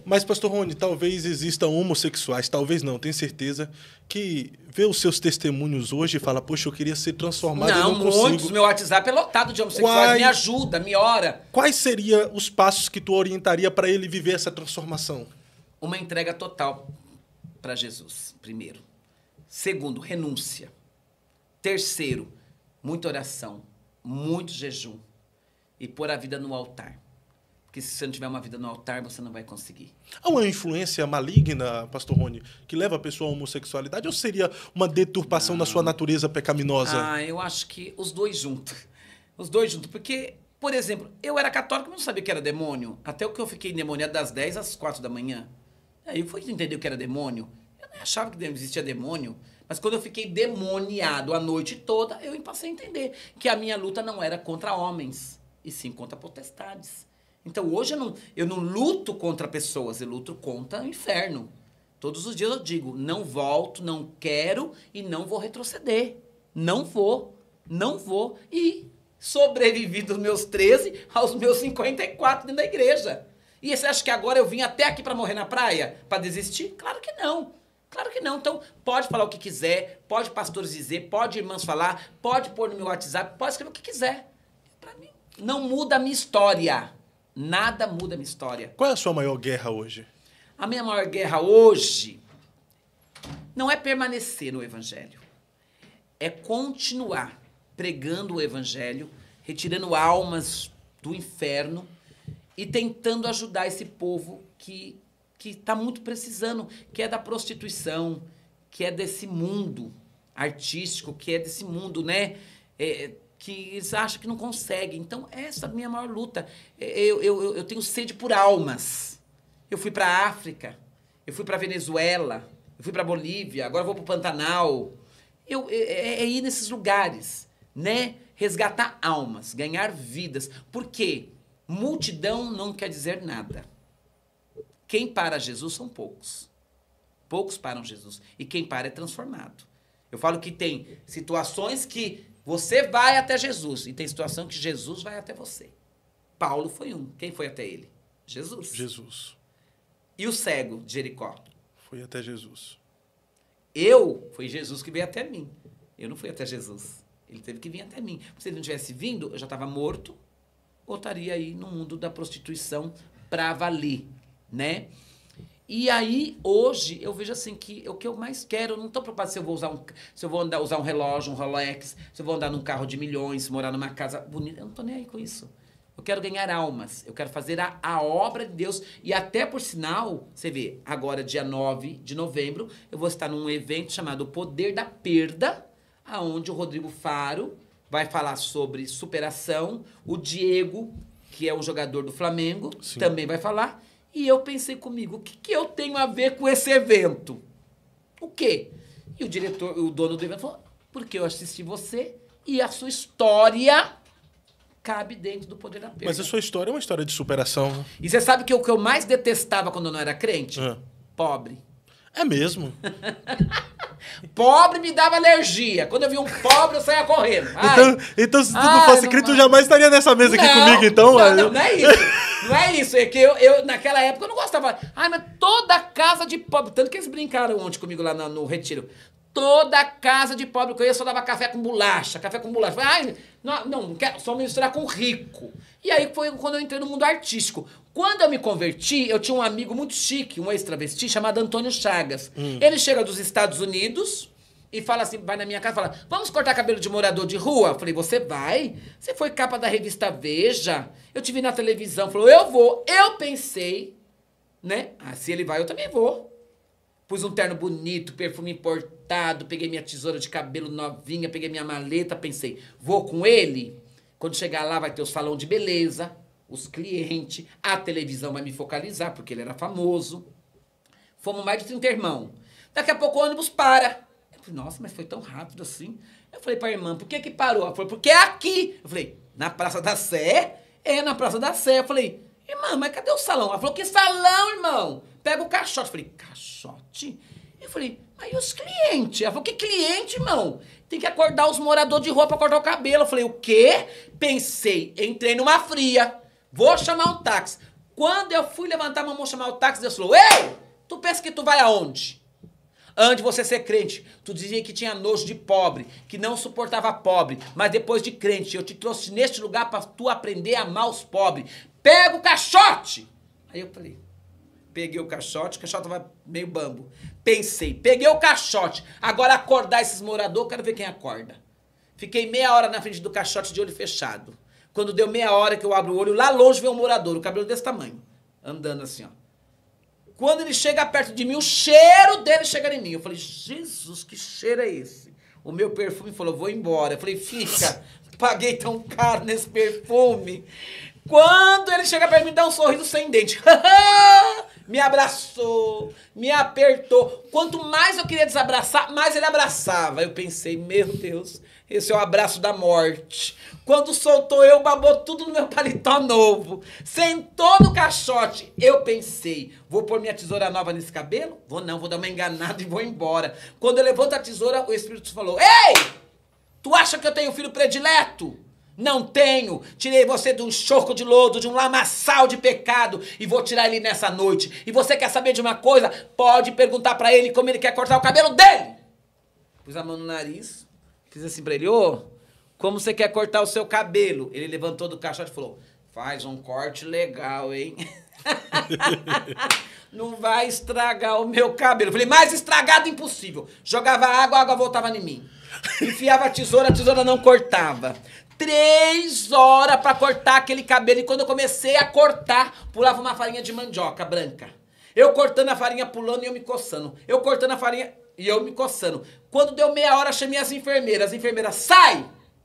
Mas, pastor Rony, talvez existam homossexuais, talvez não, tenho certeza, que vê os seus testemunhos hoje e fala, poxa, eu queria ser transformado e não consigo. Muitos. Meu WhatsApp é lotado de homossexuais. Me ajuda, me ora. Quais seriam os passos que tu orientaria para ele viver essa transformação? Uma entrega total para Jesus, primeiro. Segundo, renúncia. Terceiro, muita oração, muito jejum. E pôr a vida no altar. Porque se você não tiver uma vida no altar, você não vai conseguir. Há uma influência maligna, pastor Rony, que leva a pessoa à homossexualidade? Ou seria uma deturpação da sua natureza pecaminosa? Eu acho que os dois juntos. Os dois juntos. Porque, por exemplo, eu era católico e não sabia que era demônio. Até o que eu fiquei endemoniado das 10 às 4 da manhã. Aí eu fui entender o que era demônio. Eu nem achava que existia demônio. Mas quando eu fiquei demoniado a noite toda, eu passei a entender que a minha luta não era contra homens, e sim contra potestades. Então hoje eu não luto contra pessoas, eu luto contra o inferno. Todos os dias eu digo, não volto, não quero e não vou retroceder. Não vou. E sobrevivi dos meus 13 aos meus 54 dentro da igreja. E você acha que agora eu vim até aqui para morrer na praia? Para desistir? Claro que não. Claro que não. Então, pode falar o que quiser, pode pastores dizer, pode irmãs falar, pode pôr no meu WhatsApp, pode escrever o que quiser. Para mim, não muda a minha história. Nada muda a minha história. Qual é a sua maior guerra hoje? A minha maior guerra hoje não é permanecer no Evangelho. É continuar pregando o Evangelho, retirando almas do inferno e tentando ajudar esse povo que está muito precisando, que é da prostituição, que é desse mundo artístico, que é desse mundo, né? Que eles acham que não conseguem. Então, essa é a minha maior luta. Eu tenho sede por almas. Eu fui para a África, eu fui para a Venezuela, eu fui para a Bolívia, agora vou para o Pantanal. É ir nesses lugares, né? Resgatar almas, ganhar vidas. Por quê? Multidão não quer dizer nada. Quem para Jesus são poucos. Poucos param Jesus. E quem para é transformado. Eu falo que tem situações que você vai até Jesus. E tem situação que Jesus vai até você. Paulo foi um. Quem foi até ele? Jesus. Jesus. E o cego de Jericó? Foi até Jesus. Foi Jesus que veio até mim. Eu não fui até Jesus. Ele teve que vir até mim. Se ele não tivesse vindo, eu já estava morto. Ou estaria aí no mundo da prostituição para valer. Né? E aí, hoje, eu vejo assim que o que eu mais quero, eu não estou preocupado se eu vou usar um relógio, um Rolex, se eu vou andar num carro de milhões, morar numa casa bonita. Eu não estou nem aí com isso. Eu quero ganhar almas. Eu quero fazer a obra de Deus. E até, por sinal, você vê, agora, dia 9 de novembro, eu vou estar num evento chamado O Poder da Perda, onde o Rodrigo Faro vai falar sobre superação. O Diego, que é o jogador do Flamengo, sim, também vai falar. E eu pensei comigo, o que eu tenho a ver com esse evento? O quê? E o dono do evento falou, porque eu assisti você e a sua história cabe dentro do Poder da Perda. Mas a sua história é uma história de superação. E você sabe que o que eu mais detestava quando eu não era crente? Pobre. É mesmo? Pobre me dava alergia. Quando eu vi um pobre, eu saía correndo. Então se tu não fosse crente, tu jamais estaria nessa mesa aqui comigo, então? Não é isso. Não é isso. É que eu naquela época, eu não gostava. Mas toda casa de pobre... Tanto que eles brincaram ontem comigo lá no retiro. Toda casa de pobre que eu ia só dava café com bolacha. Falei, não quero só me misturar com rico. E aí foi quando eu entrei no mundo artístico. Quando eu me converti, eu tinha um amigo muito chique, um ex-travesti, chamado Antônio Chagas. Ele chega dos Estados Unidos e fala assim, vai na minha casa e fala, vamos cortar cabelo de morador de rua? Eu falei, você vai? Você foi capa da revista Veja? Eu te vi na televisão. Falou, eu vou. Eu pensei, né? Se ele vai, eu também vou. Pus um terno bonito, perfume importado, peguei minha tesoura de cabelo novinha, peguei minha maleta, pensei, vou com ele? Quando chegar lá vai ter o salão de beleza, os clientes, a televisão vai me focalizar, porque ele era famoso. Fomos mais de 30 irmãos. Daqui a pouco o ônibus para. Eu falei, nossa, mas foi tão rápido assim. Eu falei pra irmã, por que parou? Ela falou, porque é aqui. Eu falei, na Praça da Sé? É, na Praça da Sé. Eu falei, irmã, mas cadê o salão? Ela falou, que salão, irmão? Pega o caixote. Eu falei, caixote? Eu falei, mas e os clientes? Ela falou, que cliente, irmão? Tem que acordar os moradores de rua pra cortar o cabelo. Eu falei, o quê? Pensei, entrei numa fria. Vou chamar um táxi. Quando eu fui levantar a mão, chamar o táxi, Deus falou, ei, tu pensa que tu vai aonde? Antes de você ser crente, tu dizia que tinha nojo de pobre, que não suportava pobre, mas depois de crente, eu te trouxe neste lugar para tu aprender a amar os pobres. Pega o caixote! Aí eu falei, peguei o caixote tava meio bambo. Pensei, peguei o caixote, agora acordar esses moradores, quero ver quem acorda. Fiquei meia hora na frente do caixote de olho fechado. Quando deu meia hora que eu abro o olho, lá longe vem um morador, o cabelo desse tamanho, andando assim, ó. Quando ele chega perto de mim, o cheiro dele chega em mim. Eu falei, Jesus, que cheiro é esse? O meu perfume falou, vou embora. Eu falei, fica, paguei tão caro nesse perfume. Quando ele chega perto de mim, dá um sorriso sem dente. Me abraçou, me apertou. Quanto mais eu queria desabraçar, mais ele abraçava. Eu pensei, meu Deus, esse é o abraço da morte. Quando soltou eu, babou tudo no meu paletó novo. Sentou no caixote. Eu pensei, vou pôr minha tesoura nova nesse cabelo? Vou não, vou dar uma enganada e vou embora. Quando eu levanto a tesoura, o Espírito falou, ei, tu acha que eu tenho filho predileto? Não tenho. Tirei você de um choco de lodo, de um lamaçal de pecado e vou tirar ele nessa noite. E você quer saber de uma coisa? Pode perguntar pra ele como ele quer cortar o cabelo dele. Pus a mão no nariz, fiz assim pra ele, ô, como você quer cortar o seu cabelo? Ele levantou do caixote e falou, faz um corte legal, hein? Não vai estragar o meu cabelo. Eu falei, mais estragado impossível. Jogava água, a água voltava em mim. Enfiava a tesoura não cortava. 3 horas pra cortar aquele cabelo. E quando eu comecei a cortar, pulava uma farinha de mandioca branca. Eu cortando a farinha, pulando e eu me coçando. Eu cortando a farinha e eu me coçando. Quando deu meia hora, chamei as enfermeiras. As enfermeiras, sai!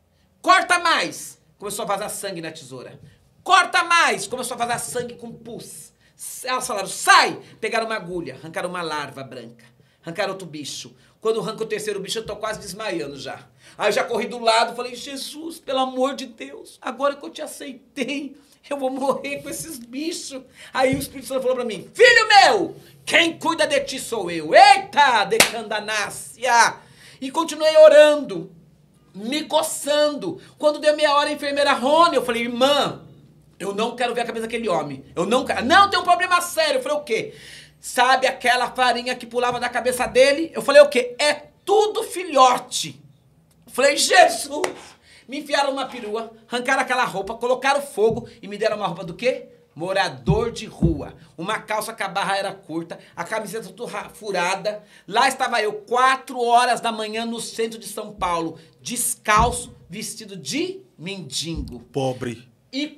Corta mais! Começou a vazar sangue na tesoura. Corta mais! Começou a vazar sangue com pus. Elas falaram, sai! Pegaram uma agulha, arrancaram uma larva branca. Arrancaram outro bicho. Quando arranca o terceiro bicho, eu tô quase desmaiando já. Aí eu já corri do lado, falei, Jesus, pelo amor de Deus, agora que eu te aceitei, eu vou morrer com esses bichos. Aí o Espírito Santo falou pra mim, filho meu, quem cuida de ti sou eu. Eita, decandanácia! E continuei orando, me coçando. Quando deu meia hora, a enfermeira Rony, eu falei, irmã, eu não quero ver a cabeça daquele homem. Eu não quero. Não, tem um problema sério. Eu falei, o quê? Sabe aquela farinha que pulava da cabeça dele? Eu falei, o quê? É tudo filhote. Eu falei, Jesus! Me enfiaram uma perua, arrancaram aquela roupa, colocaram fogo e me deram uma roupa do quê? Morador de rua. Uma calça que a barra era curta, a camiseta tudo furada. Lá estava eu, 4 horas da manhã no centro de São Paulo, descalço, vestido de mendigo. Pobre. E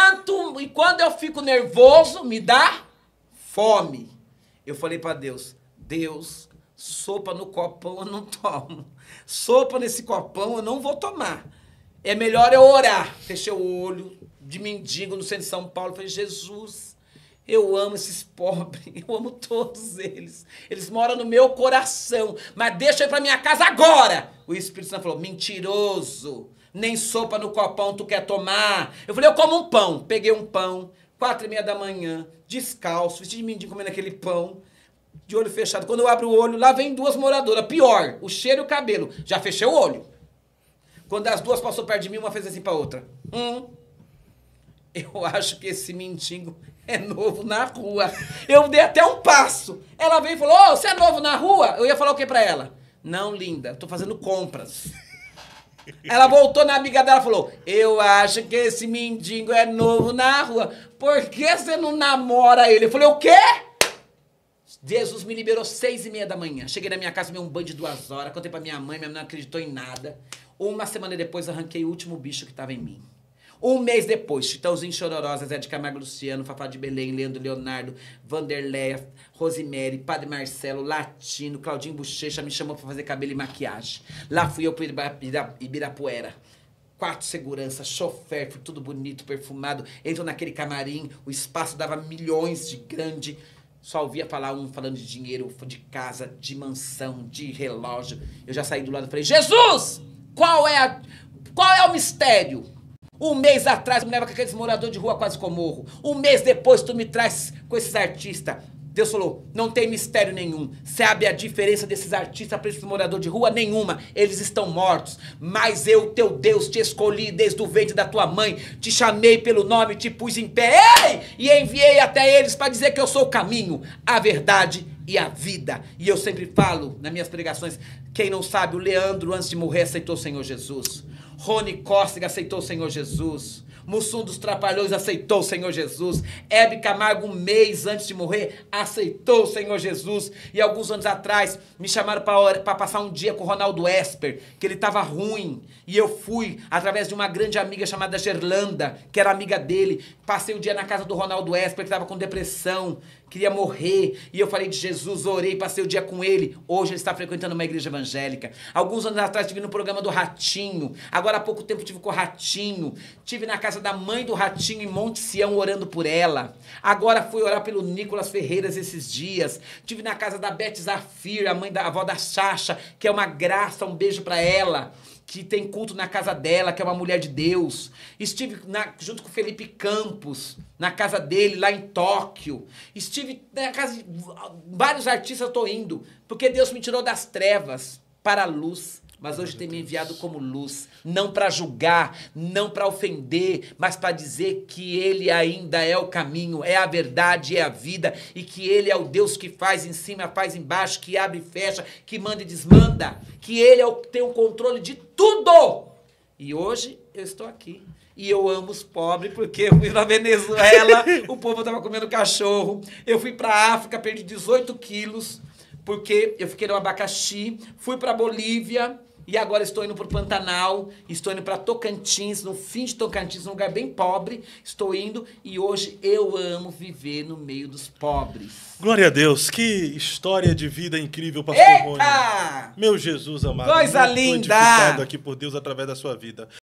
quando eu fico nervoso, me dá fome. Eu falei pra Deus, Deus, sopa no copão eu não tomo. Sopa nesse copão eu não vou tomar. É melhor eu orar. Fechei o olho de mendigo no centro de São Paulo. Falei, Jesus, eu amo esses pobres. Eu amo todos eles. Eles moram no meu coração. Mas deixa eu ir pra minha casa agora. O Espírito Santo falou, mentiroso. Nem sopa no copão tu quer tomar. Eu falei, eu como um pão. Peguei um pão, 4h30 da manhã, descalço, vestido de mendigo comendo aquele pão, de olho fechado. Quando eu abro o olho, lá vem 2 moradoras. Pior, o cheiro e o cabelo. Já fechei o olho. Quando as 2 passou perto de mim, uma fez assim pra outra. Eu acho que esse mendigo é novo na rua. Eu dei até um passo. Ela veio e falou, ô, você é novo na rua? Eu ia falar o que pra ela? Não, linda, tô fazendo compras. Ela voltou na amiga dela e falou, eu acho que esse mendigo é novo na rua. Por que você não namora ele? Eu falei, o quê? Jesus me liberou 6h30 da manhã. Cheguei na minha casa, tomei um banho de 2 horas. Contei pra minha mãe não acreditou em nada. Uma semana depois, arranquei o último bicho que tava em mim. 1 mês depois, Chitãozinho Chororó, Zé de Camargo Luciano, Fafá de Belém, Leandro Leonardo, Vanderleia, Rosemary, Padre Marcelo, Latino, Claudinho Bochecha me chamou pra fazer cabelo e maquiagem. Lá fui eu pro Ibirapuera. 4 seguranças, chofer, foi tudo bonito, perfumado. Entro naquele camarim, o espaço dava milhões de grande. Só ouvia falar um falando de dinheiro, de casa, de mansão, de relógio. Eu já saí do lado e falei, Jesus, qual é o mistério? 1 mês atrás, tu me leva com aqueles moradores de rua quase que eu morro. 1 mês depois, tu me traz com esses artistas. Deus falou, não tem mistério nenhum. Sabe a diferença desses artistas para esses moradores de rua? Nenhuma. Eles estão mortos. Mas eu, teu Deus, te escolhi desde o ventre da tua mãe. Te chamei pelo nome, te pus em pé. Ei! E enviei até eles para dizer que eu sou o caminho, a verdade e a vida. E eu sempre falo nas minhas pregações, quem não sabe, o Leandro, antes de morrer, aceitou o Senhor Jesus. Rony Costa aceitou o Senhor Jesus. Mussum dos Trapalhões aceitou o Senhor Jesus. Hebe Camargo, um mês antes de morrer, aceitou o Senhor Jesus. E alguns anos atrás, me chamaram para passar um dia com o Ronaldo Esper, que ele estava ruim. E eu fui, através de uma grande amiga chamada Gerlanda, que era amiga dele. Passei o dia na casa do Ronaldo Esper, que estava com depressão, queria morrer. E eu falei de Jesus, orei, passei o dia com ele. Hoje ele está frequentando uma igreja evangélica. Alguns anos atrás, estive no programa do Ratinho. Agora há pouco tempo estive com o Ratinho. Estive na casa da mãe do Ratinho em Monte Sião orando por ela. Agora fui orar pelo Nicolas Ferreiras esses dias. Estive na casa da Beth Zafir, a avó da Sasha, que é uma graça, um beijo pra ela, que tem culto na casa dela, que é uma mulher de Deus. Estive junto com o Felipe Campos, na casa dele, lá em Tóquio. Estive na casa de vários artistas, eu tô indo, porque Deus me tirou das trevas para a luz. Mas hoje tem me enviado como luz, não para julgar, não para ofender, mas para dizer que Ele ainda é o caminho, é a verdade, é a vida, e que Ele é o Deus que faz em cima, faz embaixo, que abre e fecha, que manda e desmanda, que Ele tem o controle de tudo. E hoje eu estou aqui. E eu amo os pobres, porque eu fui na Venezuela, o povo estava comendo cachorro. Eu fui para a África, perdi 18 quilos, porque eu fiquei no abacaxi. Fui para Bolívia. E agora estou indo para o Pantanal, estou indo para Tocantins, no fim de Tocantins, um lugar bem pobre. Estou indo e hoje eu amo viver no meio dos pobres. Glória a Deus, que história de vida incrível, pastor Rony. Eita! Meu Jesus amado. Coisa muito linda! edificado aqui por Deus através da sua vida.